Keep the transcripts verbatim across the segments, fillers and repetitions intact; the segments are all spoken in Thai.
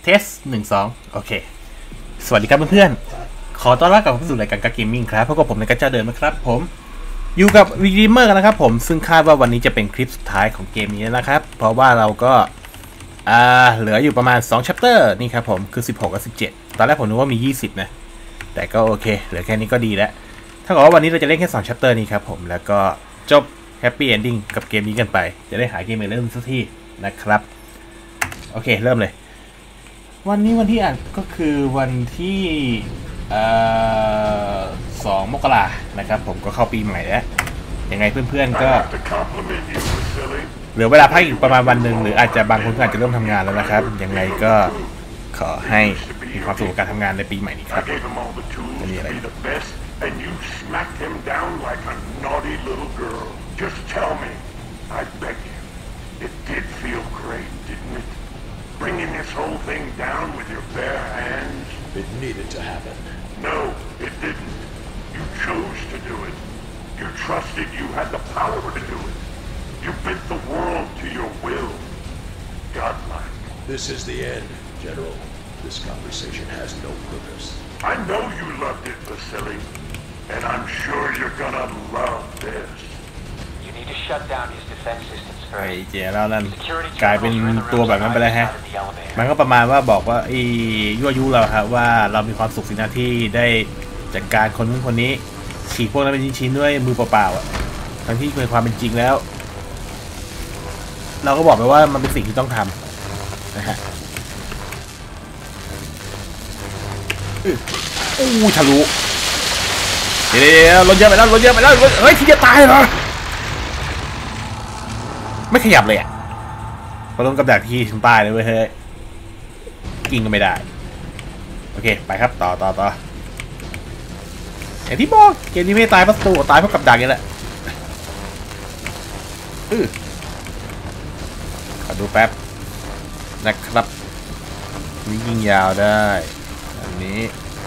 สหนึ่งสองโอเคสวัสดีครับเพื่อนๆขอต้อนรับกลับเข้าสู่รายการกั๊กเกมมิ่งครับพบกับผมในกั๊กเจ้าเดิมนะครับผมอยู่กับรีดีเมอร์กันนะครับผมซึ่งคาดว่าวันนี้จะเป็นคลิปสุดท้ายของเกมนี้นะครับเพราะว่าเราก็อ่าเหลืออยู่ประมาณสอง chapter นี่ครับผมคือสิบหกกับสิบเจ็ดตอนแรกผมนึกว่ามียี่สิบนะแต่ก็โอเคเหลือแค่นี้ก็ดีแล้วถ้าบอกว่าวันนี้เราจะเล่นแค่สอง chapter นี้ครับผมแล้วก็จบแฮปปี้เอนดิ้งกับเกมนี้กันไปจะได้หาเกมใหม่เล่นสักทีนะครับโอเคเริ่มเลยวันนี้วันที่อ่านก็คือวันที่สองมกรานะครับผมก็เข้าปีใหม่แล้วยังไงเพื่อนๆก็เหลือเวลาพักอีกประมาณวันหนึ่งหรืออาจจะบางคนก็อาจจะเริ่มทำงานแล้วนะครับยังไงก็ขอให้มีความสุขกับการทำงานในปีใหม่นี้ครับจะมีอะไร And you smacked him down like a naughty little girl. Just tell me, I beg you. It did feel great, didn't it? Bringing this whole thing down with your bare hands? It needed to happen. No, it didn't. You chose to do it. You trusted you had the power to do it. You bent the world to your will. Godlike. This is the end, General. This conversation has no purpose. I know you loved it, Vasily. And I'm sure you're gonna love this. You need to shut down his defense systems ไอ้ first. เจ๋แล้วนั่นกลายเป็นตัวแบบนั้นไปแล้วฮะมันก็ประมาณว่าบอกว่าไอ้ยั่วยุเราครับว่าเรามีความสุขสินะที่ได้จัดการคนนู้นคนนี้ฉีกพวกนั้นเป็นชิ้นๆด้วยมือเปล่าๆอ่ะทั้งที่ในความเป็นจริงแล้วเราก็บอกไปว่ามันเป็นสิ่งที่ต้องทำนะฮะอู้ทะลุเดี๋ยวรถเยอะไปแล้วรถเยอะไปแล้วเฮ้ยที่จะตายเหรอไม่ขยับเลยอ่ะเพราะต้องกับดักที่ถึงตายเลยเว้ยเฮ้ยกินก็ไม่ได้โอเคไปครับต่อต่อต่ออย่างที่บอกเกมนี้ไม่ตายเพราะตัวตายเพราะกับดักนี่แหละอือขอดูแป๊บนะครับนี่ยิงยาวได้อันนี้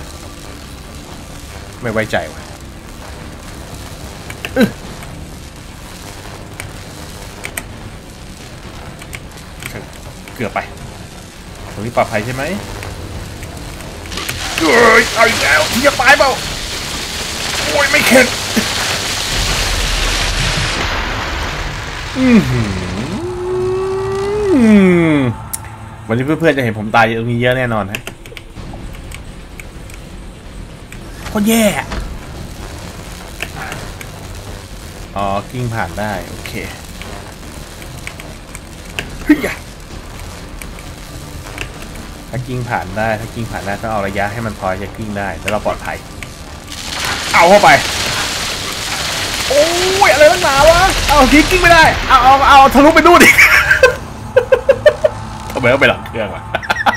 ไม่ไว้ใจว่ะเกือบไปตรงนี้ปลอดภัยใช่ไหมเฮ้ยเอาอีกแล้วที่จะตายเปล่าโอ้ยไม่เข็ดอืมวันนี้เพื่อนๆจะเห็นผมตายตรงนี้เยอะแน่นอนฮะโคตรแย่อ๋อกิ้งผ่านได้โอเคเฮ้ยถ้ากิ้งผ่านได้ถ้ากิ้งผ่านได้ต้องเอาระยะให้มันพอจะกิ้งได้แล้วเราปลอดภัยเอาเข้าไปโอ้ยอะไรตั้งหนาวะเอาทีกิ้งไม่ได้เอาเอาเอาทะลุไปดูดิทำไมต้องไปหลังเครื่องวะ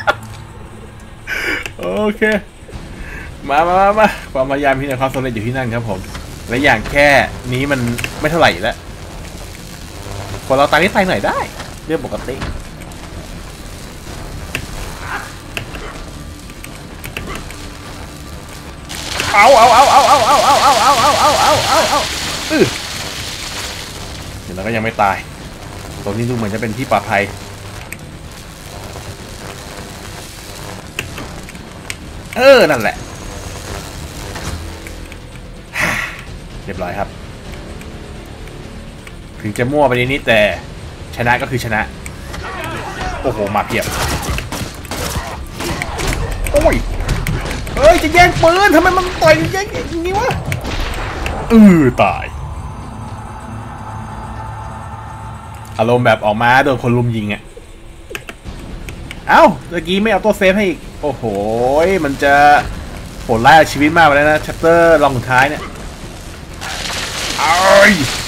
โอเคมามามามาความพยายามที่ในความสำเร็จอยู่ที่นั่นครับผมและอย่างแค่นี้มันไม่เท่าไหร่แล้วคนเราตายนิดตายหน่อยได้เรื่องปกติเอาเอาเอาเอาเอาเอาเอาเอาเอาเอาเอาเอาเอาเอาอือเดี๋ยวเราก็ยังไม่ตายตรงนี้ดูเหมือนจะเป็นที่ปลอดภัยเออนั่นแหละเรียบร้อยครับถึงจะมั่วไปนิดแต่ชนะก็คือชนะโอ้โหมาเพียบโอ้ยเฮ้ยจะแย่งปืนทำไมมันต่อยแย่งอย่างนี้วะเออตายอารมณ์แบบออกมาโดนคนลุมยิงอ่ะเอ้าเมื่อกี้ไม่เอาตัวเซฟให้อีกโอ้โหมันจะโหดร้ายชีวิตมากเลยนะชัปเตอร์ลองสุดท้ายเนี่ยโอ้ย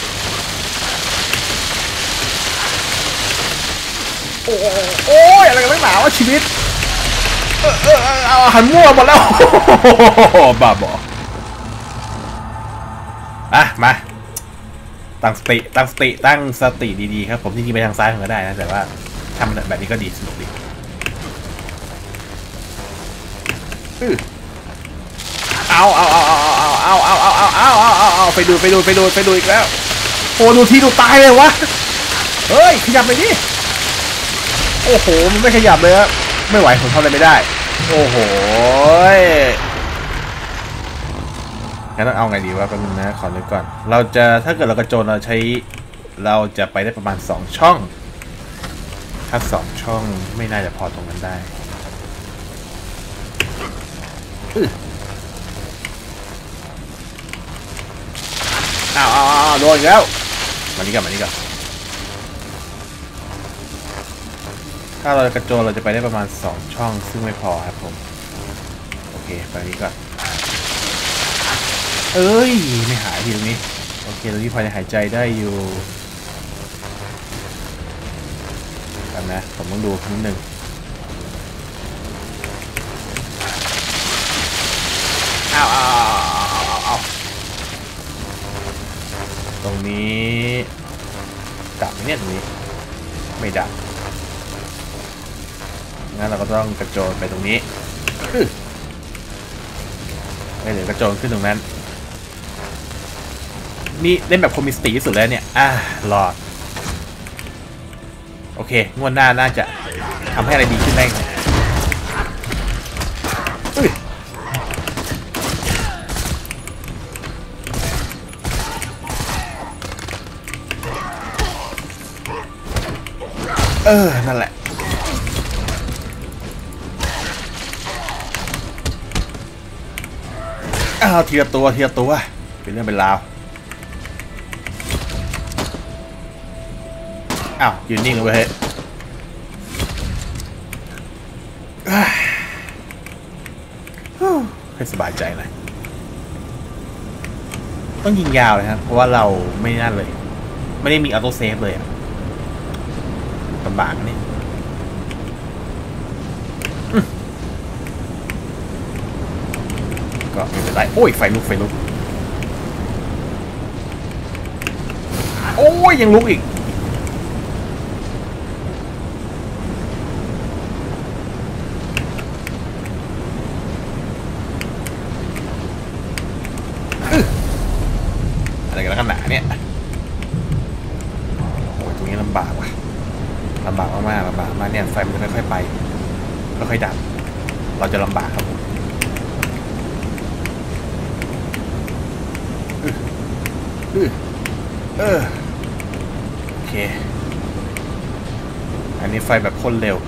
โอ้ยอะไรกันนักหนาวะชีวิตเออเออเอาหันมั่วหมดแล้วบ้าบออ่ะมาตั้งสติตั้งสติตั้งสติดีๆครับผมจริงๆไปทางซ้ายก็ได้นะแต่ว่าทำแบบนี้ก็ดีสนุกดีเอาเอาเอาเอาเอาเอาเอาเอาเอาเอาเอาเอาไปดูไปดูไปดูไปดูอีกแล้วโอ้ดูทีดูตายเลยวะเฮ้ยขยับไปดิโอ้โหมันไม่ขยับเลยครับไม่ไหวผมทำอะไรไม่ได้โอ้โหงั้นต้องเอาไงดีวะแป๊บนึงนะขอนึกก่อนเราจะถ้าเกิดเรากระโจนเราใช้เราจะไปได้ประมาณสองช่องถ้าสองช่องไม่น่าจะพอตรงนั้นได้อ้าวอ้าวโดนแล้วมานี่ก่อนมานี่ก่อนถ้าเรากระโจนเราจะไปได้ประมาณสองช่องซึ่งไม่พอครับผมโอเคไปนี้ก่อนเอ้ยไม่หายทีตรงนี้โอเคตรงนี้พอจะหายใจได้อยู่กันนะผมต้องดูนิดนึงอ้าวอ้าวอ้าวตรงนี้ดับไหมเนี่ยตรงนี้ไม่ดับงั้นเราก็ต้องกระโจนไปตรงนี้ไม่เหลือกระโจนขึ้นตรงนั้นนี่เล่นแบบคอมมิสติที่สุดแล้วเนี่ยอ่ารอดโอเคงวดหน้าน่าจะทำให้อะไรดีขึ้นได้เออนั่นแหละอ้าวทีละตัวทีละตัวเป็นเรื่องเป็นราวอ้าวยืนนิ่งเลยเฮ้ยให้สบายใจหน่อยต้องยิงยาวเลยครับเพราะว่าเราไม่นั่นเลยไม่ได้มีออโต้เซฟเลยลำบากนี่ก็ไม่เป็นไรโอ้ยไฟลุกไฟลุกโอ้ยยังลุกอีกอะไรกันขนาดเนี่ยโอ้ยตรงนี้ลำบากว่ะลำบากมากๆลำบากมากเนี่ยไฟมันจะค่อยๆไปค่อยๆดับเราจะลำบากครับผมเออโอเคอันนี้ไฟแบบพ่นเร็ว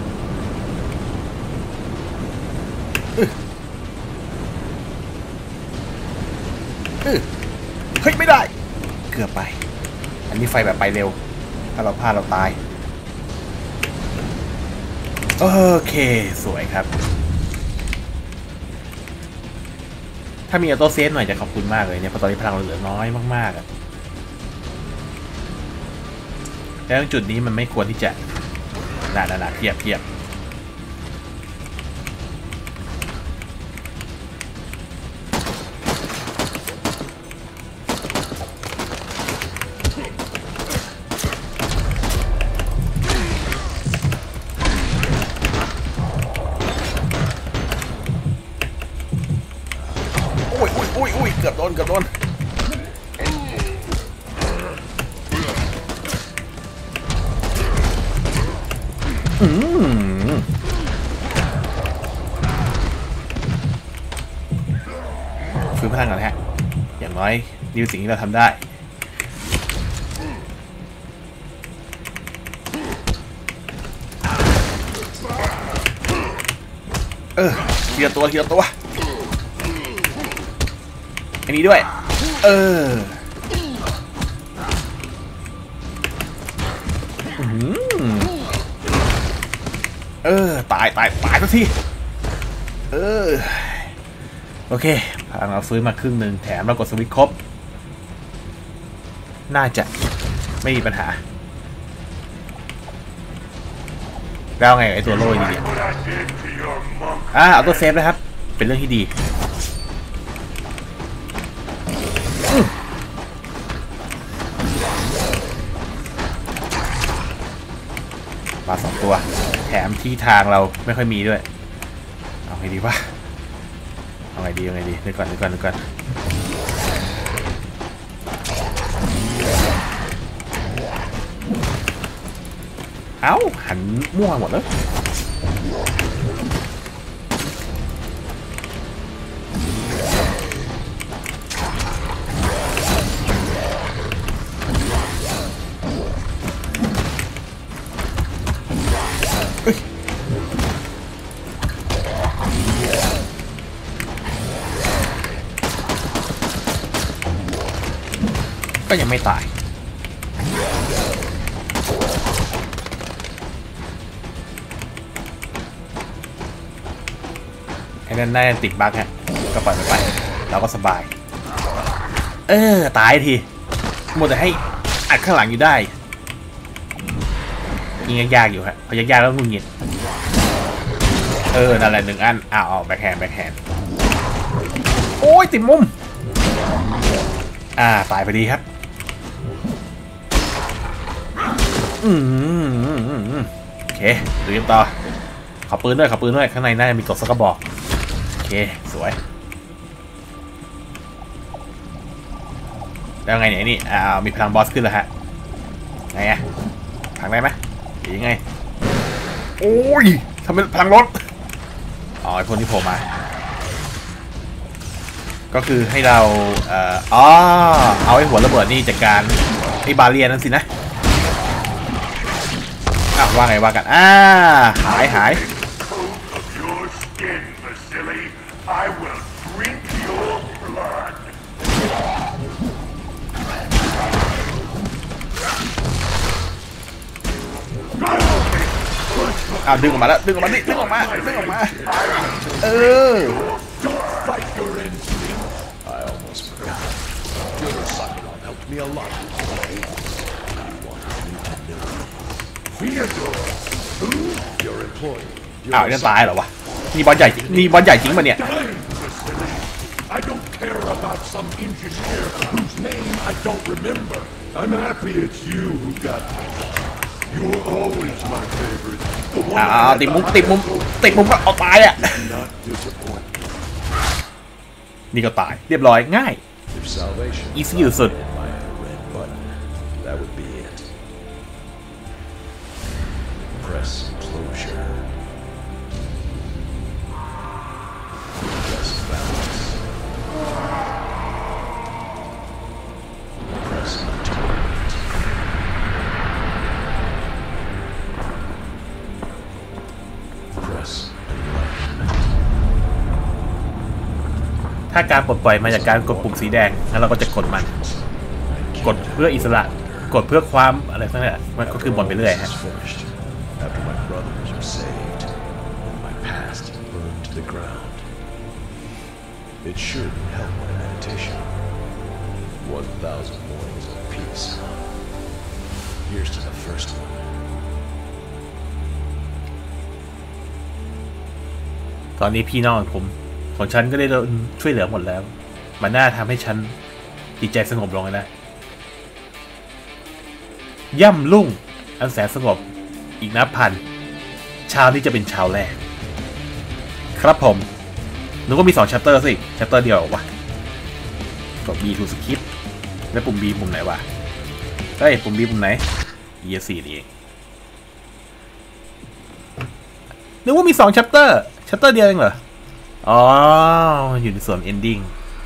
เฮ้ยไม่ได้เกือบไปอันนี้ไฟแบบไปเร็วถ้าเราพลาดเราตายโอเคสวยครับถ้ามีออโต้เซฟหน่อยจะขอบคุณมากเลยเนี่ยเพราะตอนนี้พลังเราเหลือน้อยมากๆอะแล้วจุดนี้มันไม่ควรที่จะหนาหนาเทียบเทียบอุ้ยอุ้ยอุ้ยอุ้ยเกือบโดนเกือบโดนอืมฟื้นพลังก่อนฮะอย่างน้อยนี่เป็นสิ่งที่เราทำได้เออทีละตัวทีละตัวอันนี้ด้วยเออเออตายตายตายสักทีเออโอเคพลังเราฟื้นมาครึ่งหนึ่งแถมเรากดสวิตช์ครบน่าจะไม่มีปัญหาแล้วไงไอตัวโล่ยนี่อ่าเอาตัวเซฟนะครับเป็นเรื่องที่ดีมาสองตัวแถมที่ทางเราไม่ค่อยมีด้วยเอาไงดีวะเอาไงดีเอาไงดีนึกก่อนนึกก่อนนึกก่อนเอ้าหันมั่วหมดแล้วก็ยังไม่ตายไอ้นั่นน่าจะติดบั๊กฮะก็ปล่อยไปเราก็สบายเออตายทีหมดแต่ให้อัดข้างหลังอยู่ได้ยิงยากๆอยู่ฮะพอยากๆแล้วงุนงิดเออนั่นแหละหนึ่งอันอ้าวแบ็คแฮนด์แบ็คแฮนด์โอ้ยติดมุมอ่าตายพอดีครับอืมโอเคดูกันต่อขอปืนด้วยขอปืนด้วยข้างในน่าจะมีกดสักกระบอกโอเคสวยแล้วไงเนี่ยนี่อ่ามีพลังบอสขึ้นแล้วฮะไงอะพังได้ไหมหรือยังไงโอ้ยทำเป็นพลังรถอ๋อไอพวกที่โผล่มาก็คือให้เราเอ่ออ๋อเอาไอ้หัวระเบิดนี่จัดการไอ้บาเรียนั่นสินะอ้าวว่าไงว่ากันอ่าหายหายอ้าวดึงออกมาแล้วดึงออกมาดิดึงออกมาดึงออกมาเอออ้าวนี่ตายเหรอวะนี่บอลใหญ่นี่บอลใหญ่จริงป่ะเนี่ย I don't care about some engineer whose name I don't remember. I'm happy it's you who got me. You're always my favorite. อ้าวติดมุมติดมุมติดมุมก็เอาตายอ่ะนี่ก็ตายเรียบร้อยง่ายอีซี่สุดถ้าการปลดปล่อยมาจากการกดปุ่มสีแดงงั้นเราก็จะกดมันกดเพื่ออิสระกดเพื่อความอะไรทั้งนั้นมันก็คือบ่นไปเรื่อยฮะตอนนี้พี่น้องผมของฉันก็ได้ช่วยเหลือหมดแล้วมันน่าทำให้ฉันจิตใจสงบลงนะย่ำลุ่งอันแสนสงบอีกนับพันชาวนี้จะเป็นชาวแรกครับผมนึกว่ามีสองชัปเตอร์สิชัปเตอร์เดียววะกด B to skip แล้วปุ่ม B ปุ่มไหนวะเฮ้ยปุ่ม B ปุ่มไหน E S C นี่เองนึกว่ามีสองชัปเตอร์ชัปเตอร์เดียวเองเหรออ๋ออยู่ในส่วน ending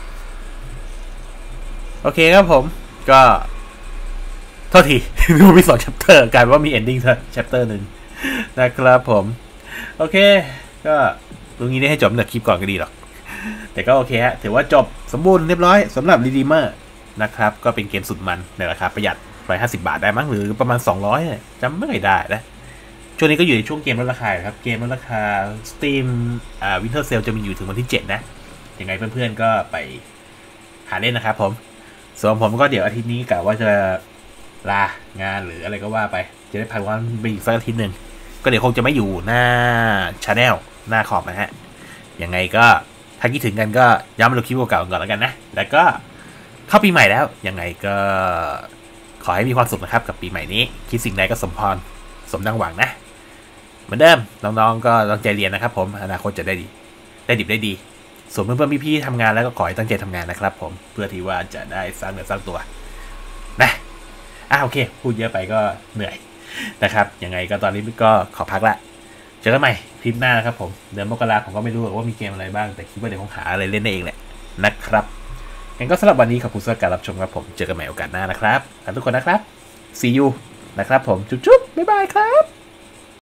โอเคครับผมก็โทษทีดูมีสอง chapter กลายเป็นว่ามี ending chapter หนึ่งนะครับผมโอเคก็ตรงนี้ได้ให้จบจากคลิปก่อนก็ดีหรอกแต่ก็โอเคฮะถือว่าจบสมบูรณ์เรียบร้อยสำหรับ Redeemer นะครับก็เป็นเกมสุดมันในราคาประหยัดหนึ่งร้อยห้าสิบบาทได้มั้งหรือประมาณสองร้อยจำไม่ได้นะช่วงนี้ก็อยู่ในช่วงเกมลดราคาครับเกมลดราคา Steam อ่า Winter Sale จะมีอยู่ถึงวันที่เจ็ดนะยังไงเพื่อนๆก็ไปหาเล่นนะครับผมส่วนผมก็เดี๋ยวอาทิตย์นี้กะว่าจะลางานหรืออะไรก็ว่าไปจะได้พักวันไปอีกสักอาทิตย์หนึ่งก็เดี๋ยวคงจะไม่อยู่หน้า Channel หน้าขอบนะฮะยังไงก็ถ้าคิดถึงกันก็ย้ำมาดูคลิปเก่าๆก่อนแล้วกันนะแล้วก็เข้าปีใหม่แล้วยังไงก็ขอให้มีความสุขนะครับกับปีใหม่นี้คิดสิ่งใดก็สมพรสมดังหวังนะเหมือนเดิมน้องๆก็ตั้งใจเรียนนะครับผมอนาคตจะได้ดีได้ดิบได้ดีส่วนเพื่อนๆพี่ๆทำงานแล้วก็ขอให้ตั้งใจทำงานนะครับผมเพื่อที่ว่าจะได้สร้างเนื้อสร้างตัวนะอ่ะโอเคพูดเยอะไปก็เหนื่อยนะครับยังไงก็ตอนนี้ก็ขอพักละเจอกันใหม่คลิปหน้านะครับผมเดือนมกราผมก็ไม่รู้ว่ามีเกมอะไรบ้างแต่คิดว่าเดี๋ยวคงหาอะไรเล่นได้เองแหละนะครับงั้นก็สำหรับวันนี้ขอบคุณสำหรับการรับชมครับผมเจอกันใหม่โอกาสหน้านะครับทุกคนนะครับ see you นะครับผมจุ๊บๆบ๊ายบายครับ